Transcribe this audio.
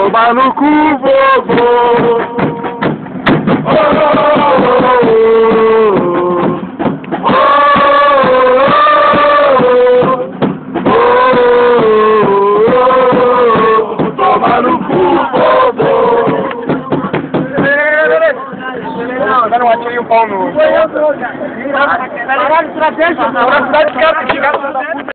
Toma no cu, vovô. Oh, toma no cu, vovô. Não, atirei um pau no... Foi eu, cara. Caralho, estratégia.